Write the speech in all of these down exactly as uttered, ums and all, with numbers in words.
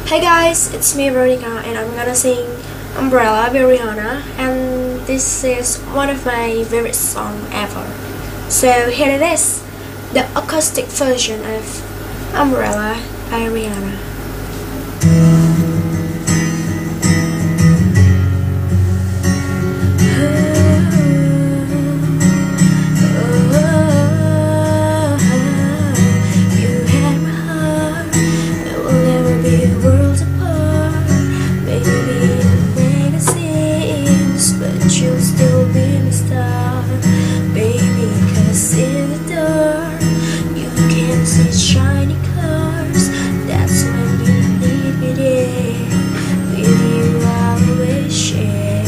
Hi guys, it's me Veronica and I'm gonna sing Umbrella by Rihanna, and this is one of my favorite songs ever. So here it is, the acoustic version of Umbrella by Rihanna. You'll still be my star, baby, cause in the dark you can see shiny cars. That's when you need me there. With you I'll always share,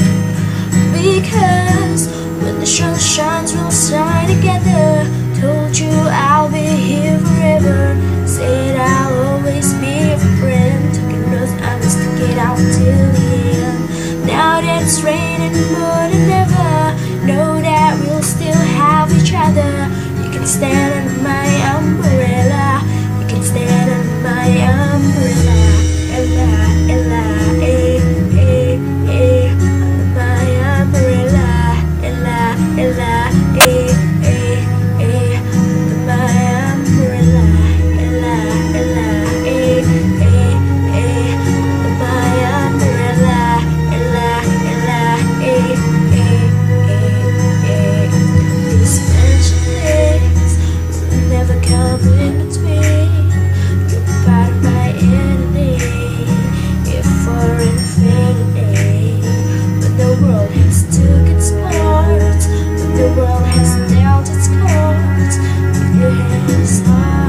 because when the sun shines we'll shine together. Told you I'll be here forever. Said I'll always be a friend. Took an oath I must get out till the end. Now that it's raining more than ever, know that we'll still have each other. You can stand under my umbrella. You can stand under my umbrella. Ella, Ella, eh, eh, eh, under my umbrella. Ella, Ella, eh, eh, eh, under my umbrella. Ella, Ella, eh, eh, eh, under my umbrella. Ella, Ella, eh, eh, eh, eh. These special days will never come in between. You're part of my identity, if for infinity. When the world has took its part, when the world has dealt its cards, with your hands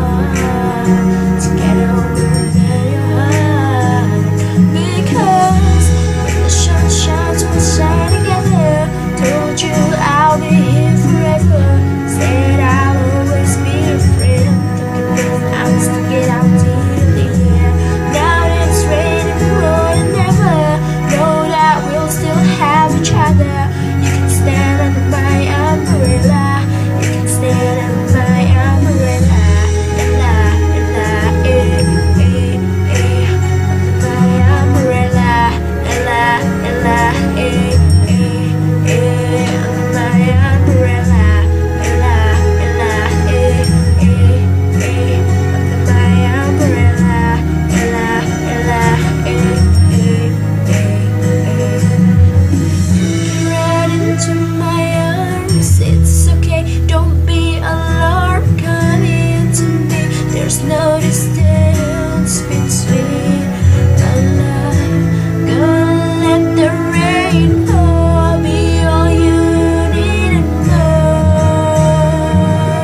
hard, together within your heart. Because when the sun shines, we'll shine together. Told you I'll be here forever. Said I'll always be a friend. Took an oath I must get out till the end. Now that it's raining more than ever, know that we'll still have each other. You can stand under my umbrella. You can stand under my umbrella. Ella, Ella, eh, eh, eh, under my umbrella. Ella, Ella, eh, eh, eh, under my umbrella. Ella, Ella, eh, eh, eh, under my umbrella. Ella, Ella, eh, eh, eh, eh. Right into my arms, it's okay, don't be alarmed. Come into me, there's no distance between our love. Gonna let the rain pour, be all you need and more.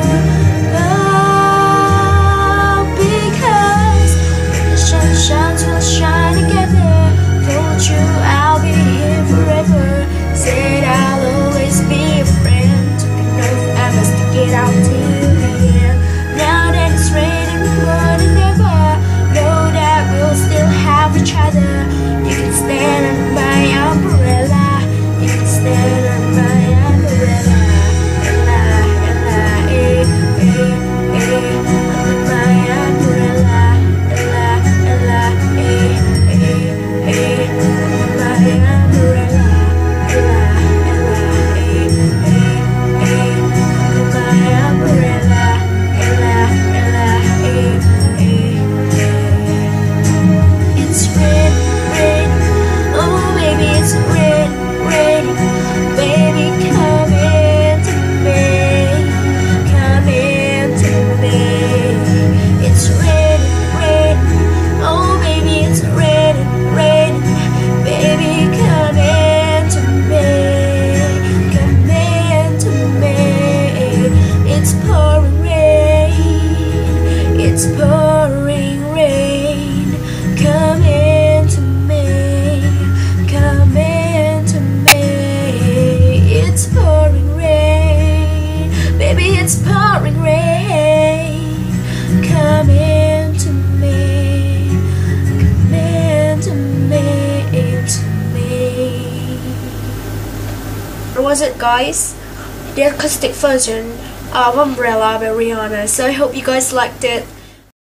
Oh, because when the sun shines, we'll shine together. Told you I'll be here forever. Said I'll always be a friend. Took an oath I must get out till the end. Now that it's raining more than ever, know that we'll still have each other. You can stand under my umbrella. You can stand under my umbrella. Ella, Ella, eh, eh, eh, under my umbrella. Ella, Ella, eh, eh, eh, under my umbrella. Ella, Ella, eh, eh, eh, under my umbrella. Ella, Ella, eh, eh, eh. It's red, red, oh baby, it's red, red. Baby, come into me, come into me. It's red, red, oh baby, it's red, red. Baby, come into me, come into me. It's pouring rain, it's pouring rain. Come into me, come into me. It's pouring rain, baby, it's pouring rain. Come into me, come into me, into me. What was it, guys? The acoustic version of Umbrella by Rihanna. So I hope you guys liked it.